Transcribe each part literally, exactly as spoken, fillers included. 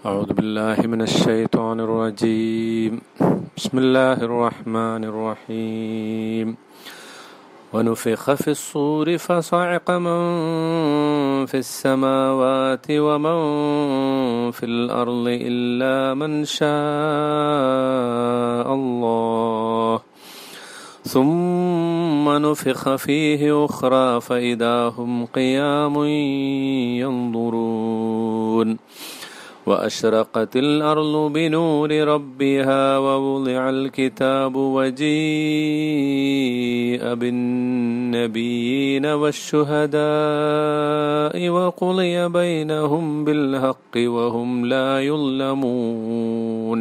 أعوذ بالله من الشيطان الرجيم بسم الله الرحمن الرحيم ونفخ في الصور فصعق من في السماوات ومن في الأرض إلا من شاء الله ثم نفخ فيه أخرى فإذا هم قيام ينظرون وأشرقت الأرض بنور ربها ووضع الكتاب وجيء بالنبيين والشهداء وقضي بينهم بالحق وهم لا يظلمون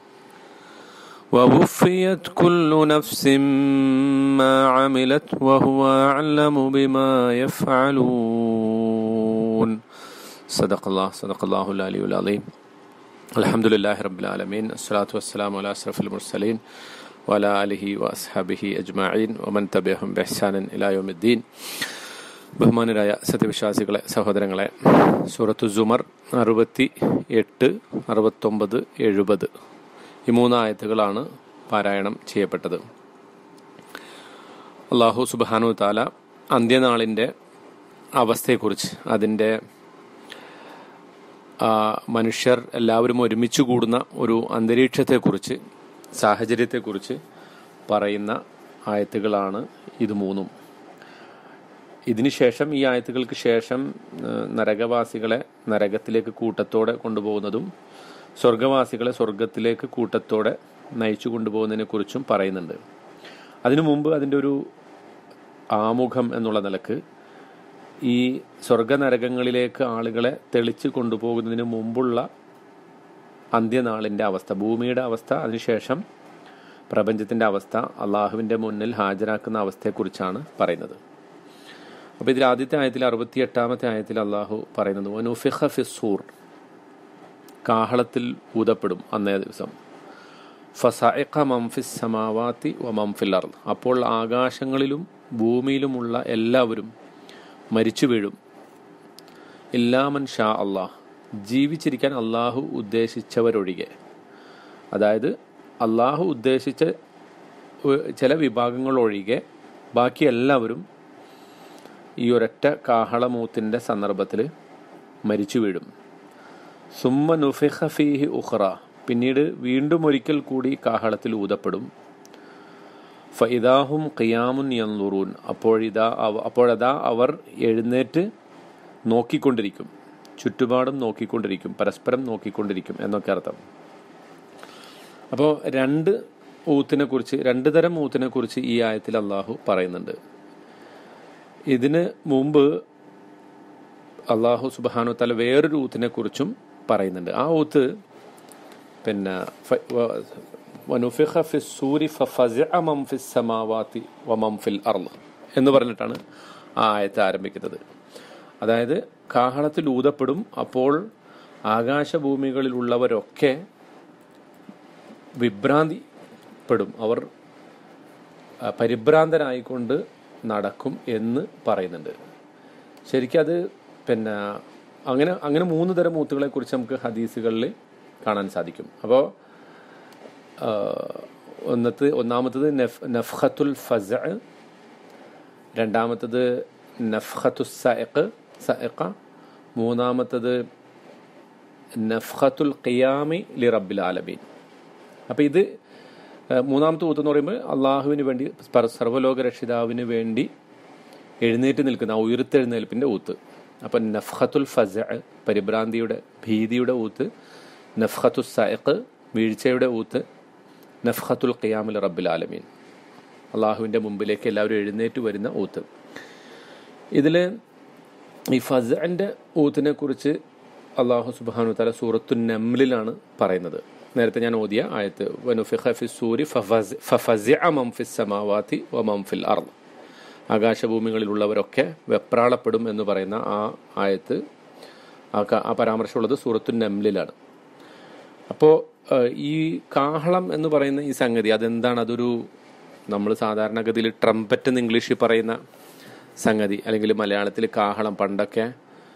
ووفيت كل نفس ما عملت وهو أعلم بما يفعلون صدق الله صدق الله العلي العظيم الحمد لله رب العالمين الصلاة والسلام على أشرف المرسلين وعلى آله وأصحابه أجمعين ومن تبعهم بإحسان إلى يوم الدين. ബഹുമാനരായ സത്യവിശ്വാസികളെ, സഹോദരങ്ങളെ, സൂറത്തു സുമർ അറുപത്തി എട്ട് അറുപത്തൊമ്പത് എഴുപത് ഈ മൂന്നായത്തുകളാണ് പാരായണം ചെയ്യപ്പെട്ടത്. അള്ളാഹു സുബ്ഹാനഹു തആല അന്ത്യനാളിൻ്റെ അവസ്ഥയെക്കുറിച്ച്, അതിൻ്റെ മനുഷ്യർ എല്ലാവരും ഒരുമിച്ച് കൂടുന്ന ഒരു അന്തരീക്ഷത്തെക്കുറിച്ച്, സാഹചര്യത്തെക്കുറിച്ച് പറയുന്ന ആയത്തുകളാണ് ഇത് മൂന്നും. ഇതിന് ശേഷം, ഈ ആയത്തുകൾക്ക് ശേഷം നരകവാസികളെ നരകത്തിലേക്ക് കൂട്ടത്തോടെ കൊണ്ടുപോകുന്നതും സ്വർഗവാസികളെ സ്വർഗത്തിലേക്ക് കൂട്ടത്തോടെ നയിച്ചു കൊണ്ടുപോകുന്നതിനെ കുറിച്ചും പറയുന്നുണ്ട്. അതിനു മുമ്പ് അതിൻ്റെ ഒരു ആമുഖം എന്നുള്ള നിലക്ക് ഈ സ്വർഗനരകങ്ങളിലേക്ക് ആളുകളെ തെളിച്ച് കൊണ്ടുപോകുന്നതിന് മുമ്പുള്ള അന്ത്യനാളിൻ്റെ അവസ്ഥ, ഭൂമിയുടെ അവസ്ഥ, അതിനുശേഷം പ്രപഞ്ചത്തിൻ്റെ അവസ്ഥ, അള്ളാഹുവിൻ്റെ മുന്നിൽ ഹാജരാക്കുന്ന അവസ്ഥയെക്കുറിച്ചാണ് പറയുന്നത്. അപ്പോൾ ഇതിൽ ആദ്യത്തെ ആയത്തിൽ, അറുപത്തി എട്ടാമത്തെ ആയത്തിൽ അള്ളാഹു പറയുന്നത് വനുഫിഖ ഫിസ്സൂർ, കാഹളത്തിൽ ഊതപ്പെടും അന്നേ ദിവസം. ഫസഇഖ മൻ ഫിസ് സമാവാതി വ മൻ ഫിൽ അർദ്, അപ്പോൾ ആകാശങ്ങളിലും ഭൂമിയിലുമുള്ള എല്ലാവരും മരിച്ചു വീഴും. ഇല്ലാമൻ ഷാ അള്ളാഹ്, ജീവിച്ചിരിക്കാൻ അള്ളാഹു ഉദ്ദേശിച്ചവരൊഴികെ. അതായത് അള്ളാഹു ഉദ്ദേശിച്ച ചില വിഭാഗങ്ങൾ ഒഴികെ ബാക്കി എല്ലാവരും ഈ ഒരൊറ്റ കാഹളമൂത്തിൻ്റെ സന്ദർഭത്തിൽ മരിച്ചു വീഴും. സുമ്മ നുഫിഖ ഫീഹി ഉഖ്റ, പിന്നീട് വീണ്ടും ഒരിക്കൽ കൂടി കാഹളത്തിൽ ഊതപ്പെടും. ഫഇദാഹും ഖിയാമുൻ യൻളുറൂൻ, അപ്പോഴിതാ അപ്പോഴതാ അവർ എഴുന്നേറ്റ് നോക്കിക്കൊണ്ടിരിക്കും, ചുറ്റുപാടും നോക്കിക്കൊണ്ടിരിക്കും, പരസ്പരം നോക്കിക്കൊണ്ടിരിക്കും എന്നൊക്കെ അർത്ഥം. അപ്പോൾ രണ്ട് ഊത്തിനെ കുറിച്ച്, രണ്ട് തരം ഊത്തിനെ കുറിച്ച് ഈ ആയത്തിൽ അള്ളാഹു പറയുന്നുണ്ട്. ഇതിന് മുമ്പ് അള്ളാഹു സുബ്ഹാനഹു വ തആല വേറൊരു ഊത്തിനെ കുറിച്ചും പറയുന്നുണ്ട്. ആ ഊത്ത് പിന്നെ വനുഫിഖ ഫിസ്സൂരി ഫഫസിഅ മൻ ഫിസ് സമാവാതി വമൻ ഫിൽ അർള് എന്ന് പറഞ്ഞിട്ടാണ് ആ ആയത്ത് ആരംഭിക്കുന്നത്. അതായത് കാഹളത്തിൽ ഊതപ്പെടും, അപ്പോൾ ആകാശഭൂമികളിലുള്ളവരൊക്കെ വിഭ്രാന്തിപ്പെടും, അവർ പരിഭ്രാന്തരായിക്കൊണ്ട് നടക്കും എന്ന് പറയുന്നുണ്ട്. ശരിക്കും അത് പിന്നെ അങ്ങനെ അങ്ങനെ മൂന്ന് തരം ഊത്തുകളെ കുറിച്ച് നമുക്ക് ഹദീസുകളിൽ കാണാൻ സാധിക്കും. അപ്പോൾ ഒന്നത്ത് ഒന്നാമത്തത് നഫ് നഫ്ഖത്തുൽ ഫസ്അ, രണ്ടാമത്തത് നഫ്ഖത്തുസ് സഇഖ് സഇഖ, മൂന്നാമത്തത് നഫ്ഖത്തുൽ ഖിയാമി ലി റബ്ബിൽ ആലമീൻ. അപ്പോൾ ഇത് മൂന്നാമത്തെ ഊത്ത് എന്ന് പറയുമ്പോൾ അള്ളാഹുവിന് വേണ്ടി, സർവ്വലോക രക്ഷിതാവിന് വേണ്ടി എഴുന്നേറ്റ് നിൽക്കുന്ന ആ ഉയർത്തെഴുന്നേൽപ്പിൻ്റെ ഊത്ത്. അപ്പം നഫ്ഖത്തുൽ ഫസ്അ പരിഭ്രാന്തിയുടെ, ഭീതിയുടെ ഊത്ത്, നഫ്ഖത്തുസ് സഇഖ് വീഴ്ചയുടെ ഊത്ത്, നഫ്ഖത്തുൽ ഖിയാം ലി റബ്ബിൽ ആലമീൻ അള്ളാഹുവിൻ്റെ മുമ്പിലേക്ക് എല്ലാവരും എഴുന്നേറ്റ് വരുന്ന ഊത്ത്. ഇതിൽ ഈ ഫസ്അൻ്റെ ഊത്തിനെ കുറിച്ച് അള്ളാഹു സുബ്ഹാനഹു വ തആല സൂറത്തു നംലിലാണ് പറയുന്നത്. നേരത്തെ ഞാൻ ഓതിയ ആയത്ത് വനുഫിഖ ഫിസ്സൂരി ഫഫസിഅ മൻ ഫിസ് സമാവാതി വ മൻ ഫിൽ അർള്, ആകാശഭൂമികളിലുള്ളവരൊക്കെ വെപ്രാളപ്പെടും എന്ന് പറയുന്ന ആ ആയത്ത്, ആ പരാമർശമുള്ളത് സൂറത്തു നംലിലാണ്. അപ്പോൾ ഈ കാഹളം എന്ന് പറയുന്ന ഈ സംഗതി അതെന്താണ്? അതൊരു, നമ്മൾ സാധാരണഗതിയിൽ ട്രംപറ്റ് എന്ന് ഇംഗ്ലീഷിൽ പറയുന്ന സംഗതി, അല്ലെങ്കിൽ മലയാളത്തിൽ കാഹളം, പണ്ടൊക്കെ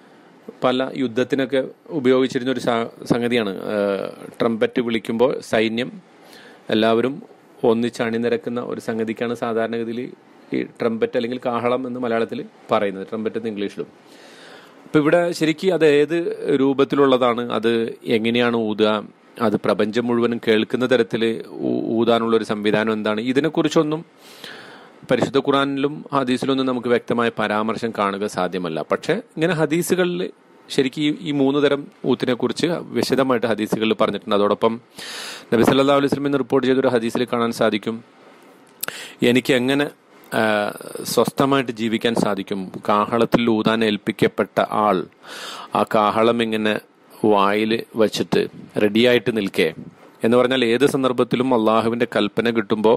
പല യുദ്ധത്തിനൊക്കെ ഉപയോഗിച്ചിരുന്ന ഒരു സംഗതിയാണ്. ട്രംപറ്റ് വിളിക്കുമ്പോൾ സൈന്യം എല്ലാവരും ഒന്നിച്ച് അണിനിരക്കുന്ന ഒരു സംഗതിക്കാണ് സാധാരണഗതിയിൽ ഈ ട്രംപറ്റ് അല്ലെങ്കിൽ കാഹളം എന്ന് മലയാളത്തിൽ പറയുന്നത്, ട്രംപറ്റ് എന്ന് ഇംഗ്ലീഷിലും. അപ്പം ഇവിടെ ശരിക്കും അത് ഏത് രൂപത്തിലുള്ളതാണ്, അത് എങ്ങനെയാണ് ഊതുക, അത് പ്രപഞ്ചം മുഴുവനും കേൾക്കുന്ന തരത്തിൽ ഊതാനുള്ളൊരു സംവിധാനം എന്താണ്, ഇതിനെക്കുറിച്ചൊന്നും പരിശുദ്ധ ഖുർആനിലും ഹദീസിലൊന്നും നമുക്ക് വ്യക്തമായ പരാമർശം കാണുക സാധ്യമല്ല. പക്ഷെ ഇങ്ങനെ ഹദീസുകളിൽ ശരിക്കും ഈ ഈ മൂന്ന് തരം ഊത്തിനെ കുറിച്ച് വിശദമായിട്ട് ഹദീസുകളിൽ പറഞ്ഞിട്ടുണ്ട്. അതോടൊപ്പം നബി സല്ലല്ലാഹു അലൈഹി വസല്ലം റിപ്പോർട്ട് ചെയ്തൊരു ഹദീസിൽ കാണാൻ സാധിക്കും, എനിക്ക് എങ്ങനെ സ്വസ്ഥമായിട്ട് ജീവിക്കാൻ സാധിക്കും, കാഹളത്തിൽ ഊതാൻ ഏൽപ്പിക്കപ്പെട്ട ആൾ ആ കാഹളം ഇങ്ങനെ വായിൽ വച്ചിട്ട് റെഡിയായിട്ട് നിൽക്കേ എന്ന് പറഞ്ഞാൽ ഏത് സന്ദർഭത്തിലും അള്ളാഹുവിന്റെ കൽപ്പന കിട്ടുമ്പോൾ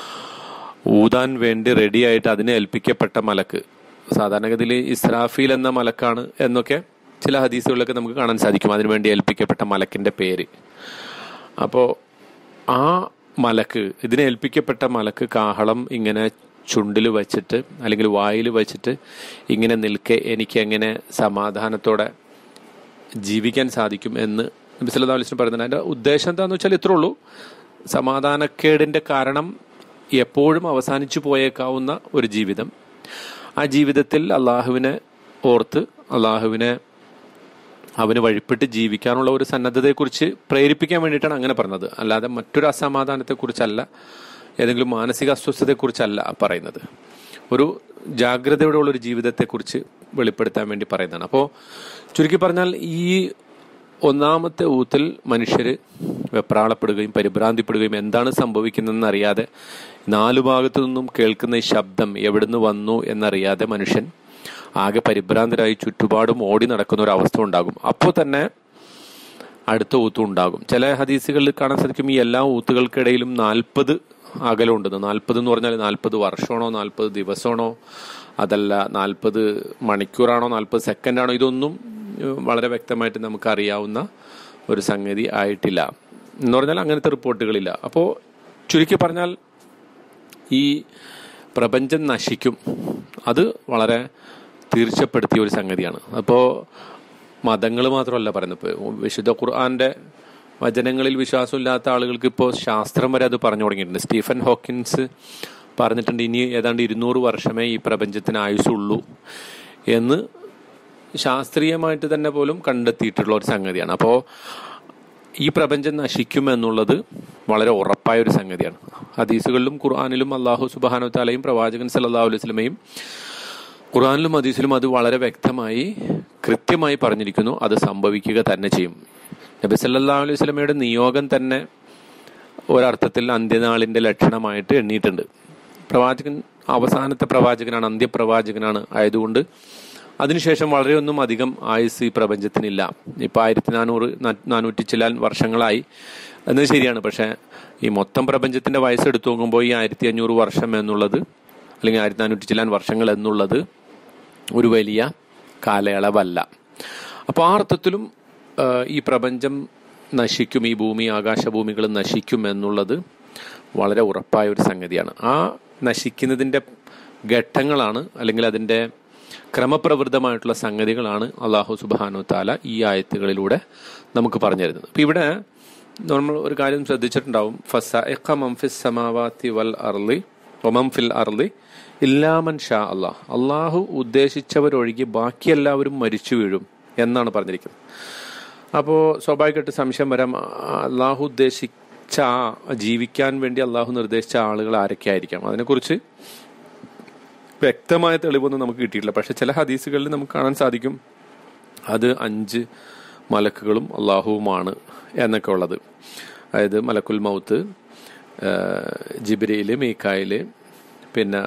ഊതാൻ വേണ്ടി റെഡിയായിട്ട് അതിനെ ഏൽപ്പിക്കപ്പെട്ട മലക്ക്, സാധാരണഗതിയിൽ ഇസ്രാഫീൽ എന്ന മലക്കാണ് എന്നൊക്കെ ചില ഹദീസുകളിലൊക്കെ നമുക്ക് കാണാൻ സാധിക്കും, അതിനുവേണ്ടി ഏൽപ്പിക്കപ്പെട്ട മലക്കിന്റെ പേര്. അപ്പോൾ ആ മലക്ക്, ഇതിനെ ഏൽപ്പിക്കപ്പെട്ട മലക്ക് കാഹളം ഇങ്ങനെ ചുണ്ടിൽ വച്ചിട്ട് അല്ലെങ്കിൽ വായിൽ വച്ചിട്ട് ഇങ്ങനെ നിൽക്കെ എനിക്ക് എങ്ങനെ സമാധാനത്തോടെ ജീവിക്കാൻ സാധിക്കും എന്ന് നബി സല്ലല്ലാഹു അലൈഹി വസല്ലം പറയുന്നത്. അതിന്റെ ഉദ്ദേശം എന്താണെന്ന് വെച്ചാൽ ഇത്രേ ഉള്ളൂ, സമാധാനക്കേടിന്റെ കാരണം എപ്പോഴും അവസാനിച്ചു പോയേക്കാവുന്ന ഒരു ജീവിതം, ആ ജീവിതത്തിൽ അള്ളാഹുവിനെ ഓർത്ത് അള്ളാഹുവിനെ അവന് വഴിപ്പെട്ട് ജീവിക്കാനുള്ള ഒരു സന്നദ്ധതയെക്കുറിച്ച് പ്രേരിപ്പിക്കാൻ വേണ്ടിയിട്ടാണ് അങ്ങനെ പറഞ്ഞത്. അല്ലാതെ മറ്റൊരു അസമാധാനത്തെക്കുറിച്ചല്ല, ഏതെങ്കിലും മാനസിക അസ്വസ്ഥതയെക്കുറിച്ചല്ല പറയുന്നത്. ഒരു ജാഗ്രതയോടെ ഉള്ളൊരു ജീവിതത്തെക്കുറിച്ച് വെളിപ്പെടുത്താൻ വേണ്ടി പറയുന്നതാണ്. അപ്പോൾ ചുരുക്കി പറഞ്ഞാൽ ഈ ഒന്നാമത്തെ ഊത്തിൽ മനുഷ്യർ വെപ്രാളപ്പെടുകയും പരിഭ്രാന്തിപ്പെടുകയും എന്താണ് സംഭവിക്കുന്നതെന്ന് അറിയാതെ, നാലു ഭാഗത്തു നിന്നും കേൾക്കുന്ന ഈ ശബ്ദം എവിടുന്ന് വന്നു എന്നറിയാതെ മനുഷ്യൻ ആകെ പരിഭ്രാന്തരായി ചുറ്റുപാടും ഓടി നടക്കുന്ന ഒരു അവസ്ഥ ഉണ്ടാകും. അപ്പോൾ തന്നെ അടുത്ത ഊത്തും ഉണ്ടാകും. ചില ഹദീസുകളിൽ കാണാൻ സാധിക്കും ഈ എല്ലാ ഊത്തുകൾക്കിടയിലും നാൽപ്പത് അകലമുണ്ടെന്ന്. നാൽപ്പത് എന്ന് പറഞ്ഞാൽ നാൽപ്പത് വർഷമാണോ നാൽപ്പത് ദിവസമാണോ അതല്ല നാൽപ്പത് മണിക്കൂറാണോ നാൽപ്പത് സെക്കൻഡാണോ, ഇതൊന്നും വളരെ വ്യക്തമായിട്ട് നമുക്ക് അറിയാവുന്ന ഒരു സംഗതി ആയിട്ടില്ല എന്ന് പറഞ്ഞാൽ അങ്ങനത്തെ റിപ്പോർട്ടുകളില്ല. അപ്പോൾ ചുരുക്കി പറഞ്ഞാൽ ഈ പ്രപഞ്ചം നശിക്കും, അത് വളരെ തീർച്ചപ്പെടുത്തിയ ഒരു സംഗതിയാണ്. അപ്പോൾ മതങ്ങൾ മാത്രമല്ല പറയുന്നത്, ഇപ്പോൾ വിശുദ്ധ ഖുർആന്റെ വചനങ്ങളിൽ വിശ്വാസമില്ലാത്ത ആളുകൾക്ക് ഇപ്പോൾ ശാസ്ത്രം വരെ അത് പറഞ്ഞു തുടങ്ങിയിട്ടുണ്ട്. സ്റ്റീഫൻ ഹോക്കിൻസ് പറഞ്ഞിട്ടുണ്ട് ഇനി ഏതാണ്ട് ഇരുന്നൂറ് വർഷമേ ഈ പ്രപഞ്ചത്തിന് ആയുസുള്ളൂ എന്ന് ശാസ്ത്രീയമായിട്ട് തന്നെ പോലും കണ്ടെത്തിയിട്ടുള്ള ഒരു സംഗതിയാണ്. അപ്പോൾ ഈ പ്രപഞ്ചം നശിക്കും എന്നുള്ളത് വളരെ ഉറപ്പായ ഒരു സംഗതിയാണ്. ഹദീസുകളിലും ഖുർആനിലും അല്ലാഹു സുബ്ഹാനഹു വതആലയും പ്രവാചകൻ സല്ലല്ലാഹു അലൈഹി വസല്ലമയും ഖുർആനിലും ഹദീസിലും അത് വളരെ വ്യക്തമായി കൃത്യമായി പറഞ്ഞിരിക്കുന്നു, അത് സംഭവിക്കുക തന്നെ ചെയ്യും. നബി സല്ലല്ലാഹു അലൈഹി വസല്ലമയുടെ നിയോഗം തന്നെ ഒരർത്ഥത്തിൽ അന്ത്യനാളിന്റെ ലക്ഷണമായിട്ട് എണ്ണിയിട്ടുണ്ട്. പ്രവാചകൻ അവസാനത്തെ പ്രവാചകനാണ്, അന്ത്യപ്രവാചകനാണ്. ആയതുകൊണ്ട് അതിനുശേഷം വളരെയൊന്നും അധികം ആയുസ് ഈ പ്രപഞ്ചത്തിനില്ല. ഇപ്പം ആയിരത്തി നാനൂറ് നാനൂറ്റി ചിലാൻ വർഷങ്ങളായി എന്നത് ശരിയാണ്. പക്ഷെ ഈ മൊത്തം പ്രപഞ്ചത്തിന്റെ വയസ്സ് എടുത്തു നോക്കുമ്പോൾ ഈ ആയിരത്തി അഞ്ഞൂറ് വർഷം എന്നുള്ളത് അല്ലെങ്കിൽ ആയിരത്തി നാനൂറ്റി ചിലാൻ വർഷങ്ങൾ എന്നുള്ളത് ഒരു വലിയ കാലയളവല്ല. അപ്പോൾ ആ അർത്ഥത്തിലും ഈ പ്രപഞ്ചം നശിക്കും, ഈ ഭൂമി ആകാശഭൂമികൾ നശിക്കും എന്നുള്ളത് വളരെ ഉറപ്പായ ഒരു സംഗതിയാണ്. ആ നശിക്കുന്നതിൻ്റെ ഘട്ടങ്ങളാണ് അല്ലെങ്കിൽ അതിൻ്റെ ക്രമപ്രവൃത്തമായിട്ടുള്ള സംഗതികളാണ് അല്ലാഹു സുബ്ഹാനഹു വതആല ഈ ആയത്തുകളിലൂടെ നമുക്ക് പറഞ്ഞു തരുന്നത്. അപ്പം ഇവിടെ നമ്മൾ ഒരു കാര്യം ശ്രദ്ധിച്ചിട്ടുണ്ടാവും, ഫസഇഖ മൻ ഫിസ് സമാവാതി വൽ അർളി വമൻ ഫിൽ അർളി ഇല്ലാ മൻ ഷാ അല്ലാഹ്. അള്ളാഹു ഉദ്ദേശിച്ചവരൊഴികെ ബാക്കി എല്ലാവരും മരിച്ചു വീഴും എന്നാണ് പറഞ്ഞിരിക്കുന്നത്. അപ്പോൾ സ്വാഭാവികമായിട്ട് സംശയം വരാം, അള്ളാഹു ഉദ്ദേശിച്ച ജീവിക്കാൻ വേണ്ടി അള്ളാഹു നിർദ്ദേശിച്ച ആളുകൾ ആരൊക്കെ ആയിരിക്കാം? അതിനെക്കുറിച്ച് വ്യക്തമായ തെളിവൊന്നും നമുക്ക് കിട്ടിയിട്ടില്ല. പക്ഷെ ചില ഹദീസുകളിൽ നമുക്ക് കാണാൻ സാധിക്കും അത് അഞ്ച് മലക്കുകളും അള്ളാഹുവുമാണ് എന്നൊക്കെ ഉള്ളത്. അതായത് മലക്കുൽ മൗത്ത്, ജിബ്രീൽ, മീകായിൽ, പിന്നെ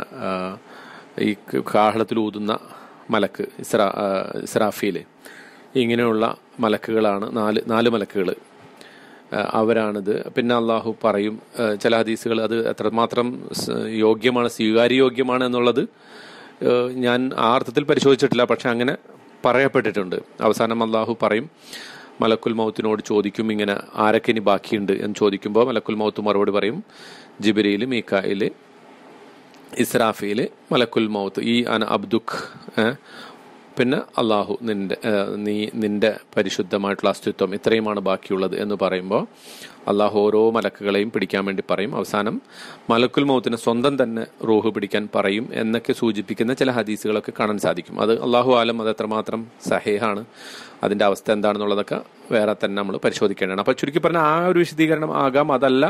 ഈ കാഹളത്തിൽ ഊതുന്ന മലക്ക് ഇസ്രാ ഇസ്രാഫീൽ, ഇങ്ങനെയുള്ള മലക്കുകളാണ് നാല് നാല് മലക്കുകൾ, അവരാണിത്. പിന്നെ അള്ളാഹു പറയും ചില ഹദീസുകൾ, അത് എത്രമാത്രം യോഗ്യമാണ്, സ്വീകാര്യയോഗ്യമാണ് എന്നുള്ളത് ഞാൻ ആ അർത്ഥത്തിൽ പരിശോധിച്ചിട്ടില്ല. പക്ഷെ അങ്ങനെ പറയപ്പെട്ടിട്ടുണ്ട്. അവസാനം അള്ളാഹു പറയും, മലക്കുൽ മൗത്തിനോട് ചോദിക്കും, ഇങ്ങനെ ആരൊക്കെ ഇനി ബാക്കിയുണ്ട് എന്ന് ചോദിക്കുമ്പോൾ മലക്കുൽ മൗത്ത് മറുപടി പറയും, ജിബ്രീൽ, മീകായിൽ, ഇസ്രാഫീൽ, മലക്കുൽ മൗത്ത്, ഈ അന അബ്ദുഖ്, പിന്നെ അള്ളാഹു നിന്റെ നീ നിന്റെ പരിശുദ്ധമായിട്ടുള്ള അസ്തിത്വം ഇത്രയുമാണ് ബാക്കിയുള്ളത് എന്ന് പറയുമ്പോൾ അള്ളാഹു ഓരോ മലക്കുകളെയും പിടിക്കാൻ വേണ്ടി പറയും. അവസാനം മലക്കുൽ മൗത്തിന് സ്വന്തം തന്നെ റൂഹ് പിടിക്കാൻ പറയും എന്നൊക്കെ സൂചിപ്പിക്കുന്ന ചില ഹദീസുകളൊക്കെ കാണാൻ സാധിക്കും. അത് അള്ളാഹു ആലം അത് എത്രമാത്രം സഹീഹാണ്, അതിൻ്റെ അവസ്ഥ എന്താണെന്നുള്ളതൊക്കെ വേറെ തന്നെ നമ്മൾ പരിശോധിക്കേണ്ടതാണ്. അപ്പോൾ ചുരുക്കി പറഞ്ഞാൽ ആ ഒരു വിശദീകരണം ആകാം. അതല്ല,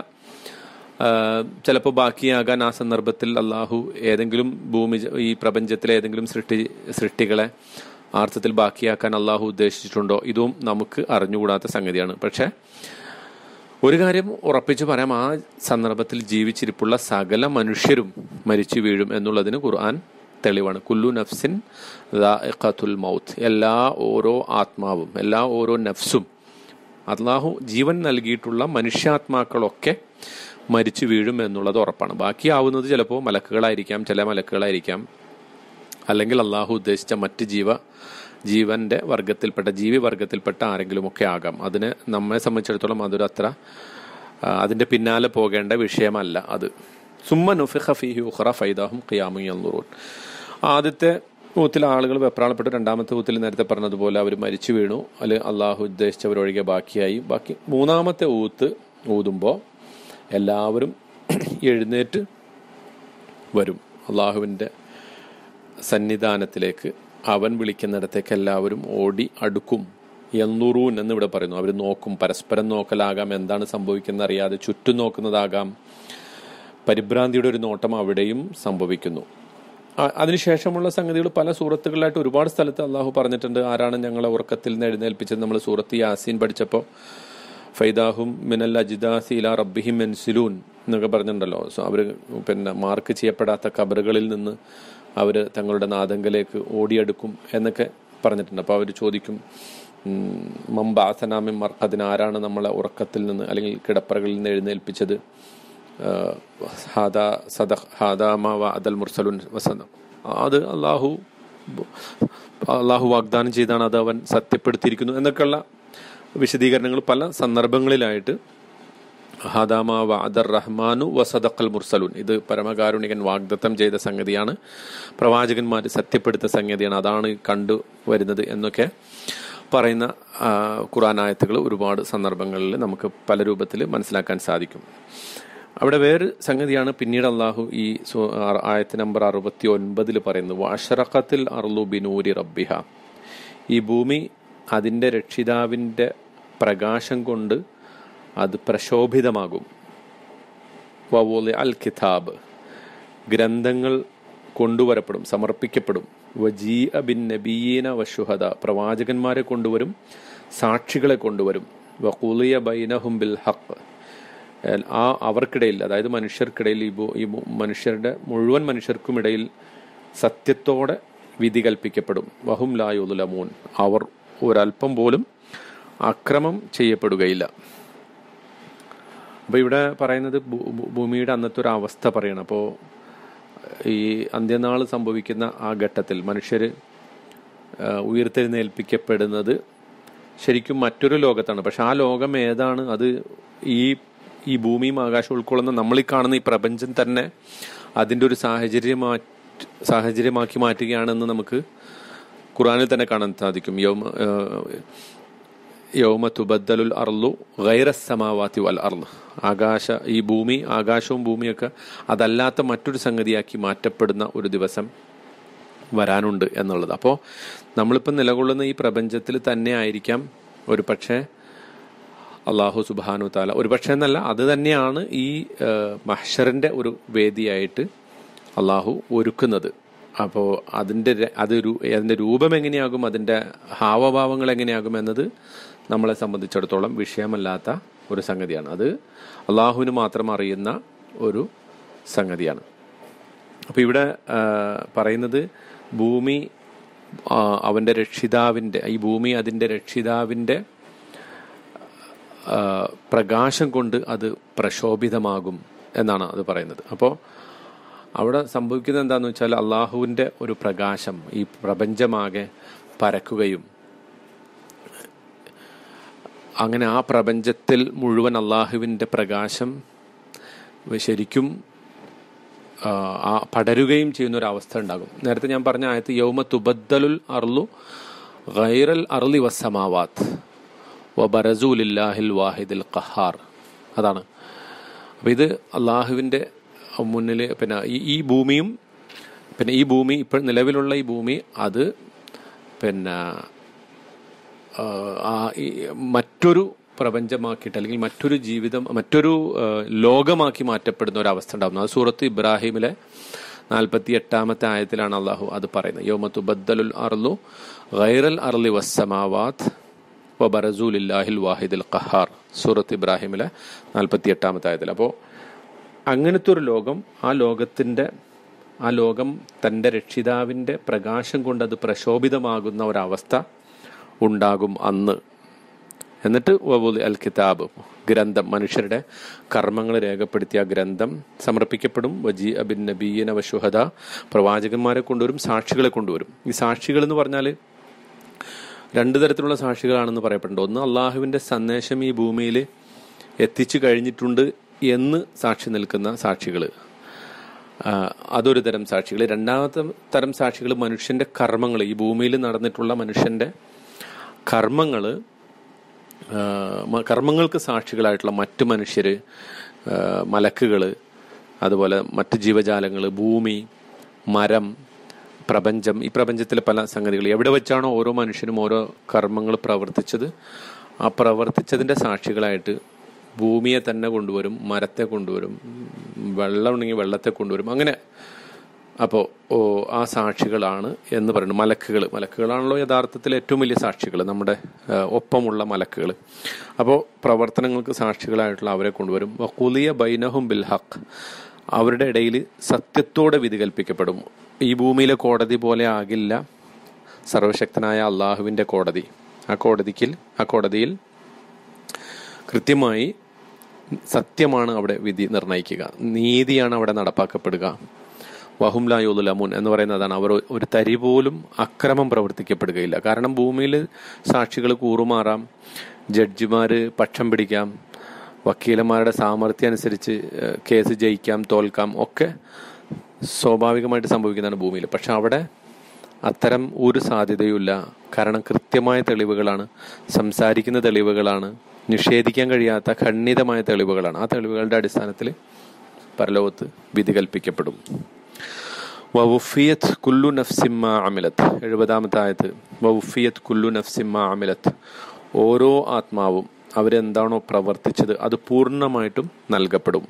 ചിലപ്പോൾ ബാക്കിയാകാൻ ആ സന്ദർഭത്തിൽ അള്ളാഹു ഏതെങ്കിലും ഭൂമി ഈ പ്രപഞ്ചത്തിലെ ഏതെങ്കിലും സൃഷ്ടി സൃഷ്ടികളെ അർത്ഥത്തിൽ ബാക്കിയാക്കാൻ അള്ളാഹു ഉദ്ദേശിച്ചിട്ടുണ്ടോ, ഇതും നമുക്ക് അറിഞ്ഞുകൂടാത്ത സംഗതിയാണ്. പക്ഷെ ഒരു കാര്യം ഉറപ്പിച്ച് പറയാം, ആ സന്ദർഭത്തിൽ ജീവിച്ചിരിപ്പുള്ള സകല മനുഷ്യരും മരിച്ചു വീഴും എന്നുള്ളതിന് ഖുർആൻ തെളിവാണ്. കുല്ലു നഫ്സിൻ ദാഇഖത്തുൽ മൗത്ത്, എല്ലാ ഓരോ ആത്മാവും എല്ലാ ഓരോ നഫ്സും അള്ളാഹു ജീവൻ നൽകിയിട്ടുള്ള മനുഷ്യാത്മാക്കളൊക്കെ മരിച്ചു വീഴും എന്നുള്ളത് ഉറപ്പാണ്. ബാക്കിയാവുന്നത് ചിലപ്പോൾ മലക്കുകളായിരിക്കാം, ചില മലക്കുകളായിരിക്കാം, അല്ലെങ്കിൽ അള്ളാഹു ഉദ്ദേശിച്ച മറ്റ് ജീവ ജീവന്റെ വർഗത്തിൽപ്പെട്ട ജീവി വർഗത്തിൽപ്പെട്ട ആരെങ്കിലുമൊക്കെ ആകാം. അതിന് നമ്മെ സംബന്ധിച്ചിടത്തോളം അതൊരു അത്ര അതിന്റെ പിന്നാലെ പോകേണ്ട വിഷയമല്ല അത്. സുമ്മ നുഫിഖ ഫീഹി ഉഖറ ഫൈദാഹും ഖിയാമുൻ യൻദുറൂൻ. ആദ്യത്തെ ഊത്തിൽ ആളുകൾ വെപ്രാളപ്പെട്ടു. രണ്ടാമത്തെ ഊത്തിൽ നേരത്തെ പറഞ്ഞതുപോലെ അവർ മരിച്ചു വീണു, അല്ലെ അള്ളാഹു ഉദ്ദേശിച്ചവരൊഴികെ ബാക്കിയായി. ബാക്കി മൂന്നാമത്തെ ഊത്ത് ഊതുമ്പോൾ എല്ലാവരും എഴുന്നേറ്റ് വരും അള്ളാഹുവിൻ്റെ സന്നിധാനത്തിലേക്ക്. അവൻ വിളിക്കുന്നിടത്തേക്ക് എല്ലാവരും ഓടി അടുക്കും. യൻദുറൂൻ എന്നിവിടെ പറയുന്നു. അവർ നോക്കും. പരസ്പരം നോക്കലാകാം, എന്താണ് സംഭവിക്കുന്നത് അറിയാതെ ചുറ്റും നോക്കുന്നതാകാം. പരിഭ്രാന്തിയുടെ ഒരു നോട്ടം അവിടെയും സംഭവിക്കുന്നു. അതിനുശേഷമുള്ള സംഗതികൾ പല സൂറത്തുകളിലായിട്ട് ഒരുപാട് സ്ഥലത്ത് അള്ളാഹു പറഞ്ഞിട്ടുണ്ട്. ആരാണ് ഞങ്ങളെ ഉറക്കത്തിൽ നിന്ന് എഴുന്നേൽപ്പിച്ചത്? നമ്മൾ സൂറത്ത് യാസീൻ പഠിച്ചപ്പോൾ ഫൈദാഹും മിനൽ അജ്ദാസി ഇലാ റബ്ബിഹിം യൻസിലൂൻ എന്നൊക്കെ പറഞ്ഞിട്ടുണ്ടല്ലോ. സോ അവർ പിന്നെ മാർക്ക് ചെയ്യപ്പെടാത്ത ഖബറുകളിൽ നിന്ന് അവർ തങ്ങളുടെ നാദങ്കലേക്ക് ഓടിയെടുക്കും എന്നൊക്കെ പറഞ്ഞിട്ടുണ്ട്. അപ്പോൾ അവർ ചോദിക്കും, മംബാസനാമി മർഖദിന്, ആരാണ് നമ്മളെ ഉറക്കത്തിൽ നിന്ന് അല്ലെങ്കിൽ കിടപ്പറകളിൽ നിന്ന് എഴുന്നേൽപ്പിച്ചത്? ഹാദാ സദഖ് ഹാദാമ വഅദൽ മുർസലുൻ വസദ, അത് അള്ളാഹു അള്ളാഹു വാഗ്ദാനം ചെയ്താണ്, അത് അവൻ സത്യപ്പെടുത്തിയിരിക്കുന്നു എന്നൊക്കെയുള്ള വിശദീകരണങ്ങൾ പല സന്ദർഭങ്ങളിലായിട്ട് ഹാദാമ വഅദർ റഹ്മാനു വസദഖൽ മുർസലൂൻ, ഇത് പരമകാരുണികൻ വാഗ്ദത്തം ചെയ്ത സംഗതിയാണ്, പ്രവാചകന്മാർ സത്യപ്പെടുത്ത സംഗതിയാണ്, അതാണ് കണ്ടു വരുന്നത് എന്നൊക്കെ പറയുന്ന ഖുർആൻ ആയത്തുകൾ ഒരുപാട് സന്ദർഭങ്ങളിൽ നമുക്ക് പല രൂപത്തിൽ മനസ്സിലാക്കാൻ സാധിക്കും. അവിടെ വേറെ സംഗതിയാണ് പിന്നീട് അള്ളാഹു ഈ ആയത്ത് നമ്പർ അറുപത്തി ഒൻപതിൽ പറയുന്നത്, വഅശ്റഖത്തിൽ അർളു ബിനൂരി റബ്ബിഹ, ഈ ഭൂമി അതിൻ്റെ രക്ഷിതാവിൻ്റെ പ്രകാശം കൊണ്ട് അത് പ്രശോഭിതമാകും. വവുളി അൽ കിതാബ്, ഗ്രന്ഥങ്ങൾ കൊണ്ടുവരപ്പെടും, സമർപ്പിക്കപ്പെടും. വജീഅ ബിൻ നബിയീന വശുഹദ, പ്രവാചകന്മാരെ കൊണ്ടുവരും, സാക്ഷികളെ കൊണ്ടുവരും. വഖുളിയ ബൈനഹും ബിൽ ഹഖ്, ആ അവർക്കിടയിൽ, അതായത് മനുഷ്യർക്കിടയിൽ, ഈ ഈ മനുഷ്യരുടെ മുഴുവൻ മനുഷ്യർക്കുമിടയിൽ സത്യത്തോടെ വിധി കൽപ്പിക്കപ്പെടും. വഹും ലാ യുദ്ലമൂൻ, അവർ ഒരല്പം പോലും അക്രമം ചെയ്യപ്പെടുകയില്ല. അപ്പോൾ ഇവിടെ പറയുന്നത് ഭൂമിയുടെ അന്നത്തെ ഒരു അവസ്ഥ പറയണം. അപ്പോൾ ഈ അന്ത്യനാൾ സംഭവിക്കുന്ന ആ ഘട്ടത്തിൽ മനുഷ്യർ ഉയർത്തെഴുന്നേൽപ്പിക്കപ്പെടുന്നത് ശരിക്കും മറ്റൊരു ലോകത്താണ്. പക്ഷെ ആ ലോകം ഏതാണ്? അത് ഈ ഈ ഭൂമിയും ആകാശം ഉൾക്കൊള്ളുന്ന നമ്മളീ കാണുന്ന ഈ പ്രപഞ്ചം തന്നെ അതിൻ്റെ ഒരു സാഹചര്യമാ സാഹചര്യമാക്കി മാറ്റുകയാണെന്ന് നമുക്ക് ഖുർആനിൽ തന്നെ കാണാൻ സാധിക്കും. യൗമ യൗമ തുബദ്ദലുൽ അർളു ഗൈറസ് സമാവാതി വൽ അർള്, ആകാശ ഈ ഭൂമി ആകാശവും ഭൂമിയൊക്കെ അതല്ലാത്ത മറ്റൊരു സംഗതിയാക്കി മാറ്റപ്പെടുന്ന ഒരു ദിവസം വരാനുണ്ട് എന്നുള്ളത്. അപ്പോൾ നമ്മളിപ്പോൾ നിലകൊള്ളുന്ന ഈ പ്രപഞ്ചത്തിൽ തന്നെ ആയിരിക്കാം ഒരു പക്ഷേ അള്ളാഹു സുബ്ഹാനഹു തആല, ഒരു പക്ഷേ എന്നല്ല, അത് തന്നെയാണ് ഈ മഹ്ശറിൻ്റെ ഒരു വേദിയായിട്ട് അള്ളാഹു ഒരുക്കുന്നത്. അപ്പോൾ അതിൻ്റെ അതൊരു അതിൻ്റെ രൂപം എങ്ങനെയാകും, അതിൻ്റെ ഹാവഭാവങ്ങൾ എങ്ങനെയാകും എന്നത് നമ്മളെ സംബന്ധിച്ചിടത്തോളം വിഷയമല്ലാത്ത ഒരു സംഗതിയാണ്. അത് അള്ളാഹുവിന് മാത്രം അറിയുന്ന ഒരു സംഗതിയാണ്. അപ്പോൾ ഇവിടെ പറയുന്നത് ഭൂമി അവൻ്റെ രക്ഷിതാവിൻ്റെ, ഈ ഭൂമി അതിൻ്റെ രക്ഷിതാവിൻ്റെ പ്രകാശം കൊണ്ട് അത് പ്രശോഭിതമാകും എന്നാണ് അത് പറയുന്നത്. അപ്പോൾ അവിടെ സംഭവിക്കുന്നത് എന്താണെന്ന് വെച്ചാൽ അള്ളാഹുവിൻ്റെ ഒരു പ്രകാശം ഈ പ്രപഞ്ചമാകെ പരക്കുകയും അങ്ങനെ ആ പ്രപഞ്ചത്തിൽ മുഴുവൻ അള്ളാഹുവിൻ്റെ പ്രകാശം ശരിക്കും ആ പടരുകയും ചെയ്യുന്ന ഒരു അവസ്ഥ ഉണ്ടാകും. നേരത്തെ ഞാൻ പറഞ്ഞ ആയത്ത് യൗമ തുബദ്ദലുൽ അർളു ഗൈറൽ അർളി വസ്സമാവാത്ത് വബറസൂ ലില്ലാഹിൽ വാഹിദിൽ ഖഹാർ, അതാണ്. അപ്പോൾ ഇത് അള്ളാഹുവിൻ്റെ മുന്നിൽ പിന്നെ ഈ ഈ ഭൂമിയും പിന്നെ ഈ ഭൂമി ഇപ്പോൾ നിലവിലുള്ള ഈ ഭൂമി അത് പിന്നെ മറ്റൊരു പ്രപഞ്ചമാക്കിയിട്ട് അല്ലെങ്കിൽ മറ്റൊരു ജീവിതം മറ്റൊരു ലോകമാക്കി മാറ്റപ്പെടുന്ന ഒരു അവസ്ഥ ഉണ്ടാകുന്നു. അത് സൂറത്ത് ഇബ്രാഹിമിലെ നാൽപ്പത്തി എട്ടാമത്തെ ആയത്തിലാണ് അള്ളാഹു അത് പറയുന്നത്. യൗമ തുബദ്ദലുൽ അർളു ഗൈറൽ അർളി വസ്സമാവാത്ത് വബറസൂ ലില്ലാഹിൽ വാഹിദിൽ ഖഹാർ, സൂറത്ത് ഇബ്രാഹിമിലെ നാൽപ്പത്തി എട്ടാമത്തെ ആയത്തിൽ. അപ്പോൾ അങ്ങനത്തെ ഒരു ലോകം, ആ ലോകത്തിൻ്റെ ആ ലോകം തൻ്റെ രക്ഷിതാവിൻ്റെ പ്രകാശം കൊണ്ട് അത് പ്രശോഭിതമാകുന്ന ഒരവസ്ഥ ഉണ്ടാകും അന്ന്. എന്നിട്ട് വവുദി അൽ കിതാബ്, ഗ്രന്ഥം, മനുഷ്യരുടെ കർമ്മങ്ങൾ രേഖപ്പെടുത്തിയ ഗ്രന്ഥം സമർപ്പിക്കപ്പെടും. വജി അബിൻ നബീന വശുഹദ, പ്രവാചകന്മാരെ കൊണ്ടുവരും, സാക്ഷികളെ കൊണ്ടുവരും. ഈ സാക്ഷികൾ എന്ന് പറഞ്ഞാൽ രണ്ടു തരത്തിലുള്ള സാക്ഷികളാണെന്ന് പറയപ്പെടുന്നുണ്ട്. ഒന്ന്, അള്ളാഹുവിൻ്റെ സന്ദേശം ഈ ഭൂമിയിൽ എത്തിച്ചു കഴിഞ്ഞിട്ടുണ്ട് എന്ന് സാക്ഷി നിൽക്കുന്ന സാക്ഷികൾ, അതൊരു തരം സാക്ഷികൾ. രണ്ടാമത്തെ തരം സാക്ഷികൾ മനുഷ്യൻ്റെ കർമ്മങ്ങൾ, ഈ ഭൂമിയിൽ നടന്നിട്ടുള്ള മനുഷ്യൻ്റെ കർമ്മങ്ങൾ കർമ്മങ്ങൾക്ക് സാക്ഷികളായിട്ടുള്ള മറ്റു മനുഷ്യർ, മലക്കുകൾ, അതുപോലെ മറ്റ് ജീവജാലങ്ങൾ, ഭൂമി, മരം, പ്രപഞ്ചം, ഈ പ്രപഞ്ചത്തിലെ പല സംഗതികൾ, എവിടെ വെച്ചാണോ ഓരോ മനുഷ്യനും ഓരോ കർമ്മങ്ങൾ പ്രവർത്തിച്ചത് ആ പ്രവർത്തിച്ചതിൻ്റെ സാക്ഷികളായിട്ട് ഭൂമിയെ തന്നെ കൊണ്ടുവരും, മരത്തെ കൊണ്ടുവരും, വെള്ളം ഉണ്ടെങ്കിൽ വെള്ളത്തെ കൊണ്ടുവരും. അങ്ങനെ അപ്പോൾ ഓ ആ സാക്ഷികളാണ് എന്ന് പറയുന്നത് മലക്കുകൾ. മലക്കുകളാണല്ലോ യഥാർത്ഥത്തിൽ ഏറ്റവും വലിയ സാക്ഷികൾ, നമ്മുടെ ഒപ്പമുള്ള മലക്കുകൾ. അപ്പോൾ പ്രവർത്തനങ്ങൾക്ക് സാക്ഷികളായിട്ടുള്ള അവരെ കൊണ്ടുവരും. വഖുലിയ ബൈനഹും ബിൽ ഹഖ്, അവരുടെ ഇടയിൽ സത്യത്തോടെ വിധി കൽപ്പിക്കപ്പെടും. ഈ ഭൂമിയിലെ കോടതി പോലെ ആകില്ല സർവശക്തനായ അള്ളാഹുവിൻ്റെ കോടതി. ആ കോടതിക്കിൽ ആ കോടതിയിൽ കൃത്യമായി സത്യമാണ് അവിടെ വിധി നിർണയിക്കുക, നീതിയാണ് അവിടെ നടപ്പാക്കപ്പെടുക. വഹും ലാ യുദ്ലമൂൻ എന്ന് പറയുന്നതാണ്. അവർ ഒരു തരി പോലും അക്രമം പ്രവർത്തിക്കപ്പെടുകയില്ല. കാരണം ഭൂമിയിൽ സാക്ഷികൾ കൂറുമാറാം, ജഡ്ജിമാർ പക്ഷം പിടിക്കാം, വക്കീലന്മാരുടെ സാമർഥ്യം അനുസരിച്ച് കേസ് ജയിക്കാം, തോൽക്കാം, ഒക്കെ സ്വാഭാവികമായിട്ട് സംഭവിക്കുന്നതാണ് ഭൂമിയിൽ. പക്ഷെ അവിടെ അത്തരം ഒരു സാധ്യതയുമില്ല. കാരണം കൃത്യമായ തെളിവുകളാണ്, സംസാരിക്കുന്ന തെളിവുകളാണ്, നിഷേധിക്കാൻ കഴിയാത്ത ഖണ്ഡിതമായ തെളിവുകളാണ്. ആ തെളിവുകളുടെ അടിസ്ഥാനത്തിൽ പരലോകത്ത് വിധി കൽപ്പിക്കപ്പെടും. വവുഫിയത് കുല്ലു നഫ്സിമ്മ അമിലത്ത്, എഴുപതാമത്തെ ആയത്ത്. വവുഫിയത് കുല്ലു നഫ്സിമ്മ അമിലത്ത്, ഓരോ ആത്മാവും അവരെന്താണോ പ്രവർത്തിച്ചത് അത് പൂർണ്ണമായിട്ടും നൽകപ്പെടും.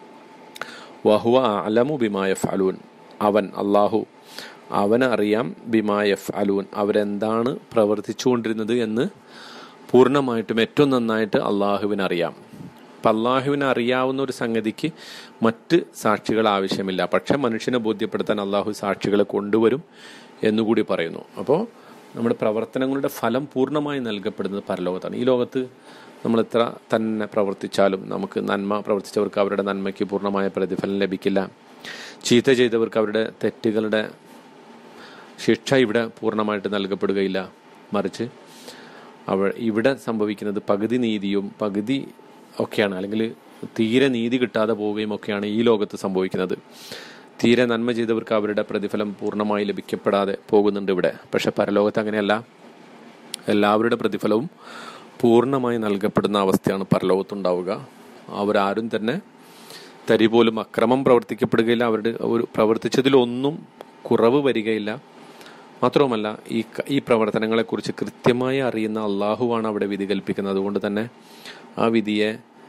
വഹുവ അലമു ബിമാ യഫ്അലൂൻ, അവൻ അള്ളാഹു അവനറിയാം ബിമാ യഫ്അലൂൻ, അവരെന്താണ് പ്രവർത്തിച്ചുകൊണ്ടിരുന്നത് എന്ന് പൂർണ്ണമായിട്ടും ഏറ്റവും നന്നായിട്ട് അള്ളാഹുവിനറിയാം. അപ്പം അള്ളാഹുവിനെ അറിയാവുന്ന ഒരു സംഗതിക്ക് മറ്റ് സാക്ഷികൾ ആവശ്യമില്ല. പക്ഷെ മനുഷ്യനെ ബോധ്യപ്പെടുത്താൻ അള്ളാഹു സാക്ഷികളെ കൊണ്ടുവരും എന്നുകൂടി പറയുന്നു. അപ്പോൾ നമ്മുടെ പ്രവർത്തനങ്ങളുടെ ഫലം പൂർണ്ണമായി നൽകപ്പെടുന്നത് പരലോകത്താണ്. ഈ ലോകത്ത് നമ്മൾ എത്ര തന്നെ പ്രവർത്തിച്ചാലും നമുക്ക് നന്മ പ്രവർത്തിച്ചവർക്ക് അവരുടെ നന്മയ്ക്ക് പൂർണ്ണമായ പ്രതിഫലം ലഭിക്കില്ല. ചീത്ത ചെയ്തവർക്ക് അവരുടെ തെറ്റുകളുടെ ശിക്ഷ ഇവിടെ പൂർണ്ണമായിട്ട് നൽകപ്പെടുകയില്ല. മറിച്ച് അവ ഇവിടെ സംഭവിക്കുന്നത് പകുതി നീതിയും പകുതി ഒക്കെയാണ്, അല്ലെങ്കിൽ തീരെ നീതി കിട്ടാതെ പോവുകയും ഒക്കെയാണ് ഈ ലോകത്ത് സംഭവിക്കുന്നത്. തീരെ നന്മ ചെയ്തവർക്ക് അവരുടെ പ്രതിഫലം പൂർണ്ണമായി ലഭിക്കപ്പെടാതെ പോകുന്നുണ്ട് ഇവിടെ. പക്ഷെ പരലോകത്ത് അങ്ങനെയല്ല, എല്ലാവരുടെ പ്രതിഫലവും പൂർണ്ണമായി നൽകപ്പെടുന്ന അവസ്ഥയാണ് പരലോകത്തുണ്ടാവുക. അവരാരും തന്നെ തരി പോലും അക്രമം പ്രവർത്തിക്കപ്പെടുകയില്ല, അവരുടെ ഒരു പ്രവർത്തിച്ചതിലൊന്നും കുറവ് വരികയില്ല. മാത്രവുമല്ല ഈ ഈ പ്രവർത്തനങ്ങളെക്കുറിച്ച് കൃത്യമായി അറിയുന്ന അള്ളാഹുവാണ് അവിടെ വിധി കൽപ്പിക്കുന്നത്. അതുകൊണ്ട് തന്നെ ആ വിധിയെ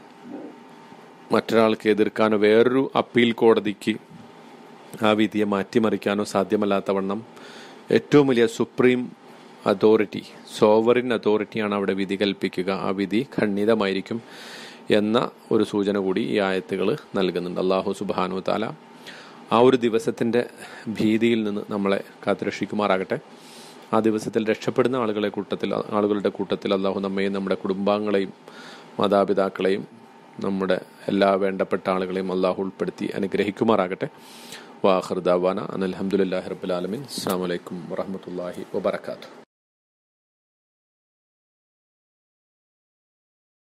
മറ്റൊരാൾക്ക് എതിർക്കാനോ വേറൊരു അപ്പീൽ കോടതിക്ക് ആ വിധിയെ മാറ്റിമറിക്കാനോ സാധ്യമല്ലാത്തവണ്ണം ഏറ്റവും വലിയ സുപ്രീം അതോറിറ്റി, സോവറിൻ അതോറിറ്റിയാണ് അവിടെ വിധി കൽപ്പിക്കുക. ആ വിധി ഖണ്ഡിതമായിരിക്കും എന്ന ഒരു സൂചന കൂടി ഈ ആയത്തുകൾ നൽകുന്നുണ്ട്. അല്ലാഹു സുബ്ഹാനഹു വ തആല ആ ഒരു ദിവസത്തിൻ്റെ ഭീതിയിൽ നിന്ന് നമ്മളെ കാത്തുരക്ഷിക്കുമാറാകട്ടെ. ആ ദിവസത്തിൽ രക്ഷപ്പെടുന്ന ആളുകളെ കൂട്ടത്തിൽ ആളുകളുടെ കൂട്ടത്തിൽ അല്ലാഹു നമ്മയും നമ്മുടെ കുടുംബാംഗങ്ങളെയും മാതാപിതാക്കളെയും നമ്മുടെ എല്ലാ വേണ്ടപ്പെട്ട ആളുകളെയും അല്ലാഹു ഉൾപ്പെടുത്തി അനുഗ്രഹിക്കുമാറാകട്ടെ. വാഖിർ ദഅവാന അനിൽ ഹംദുലില്ലാഹി റബ്ബിൽ ആലമീൻ. അസ്സലാമു അലൈക്കും വറഹ്മത്തുള്ളാഹി വബറകാതുഹു.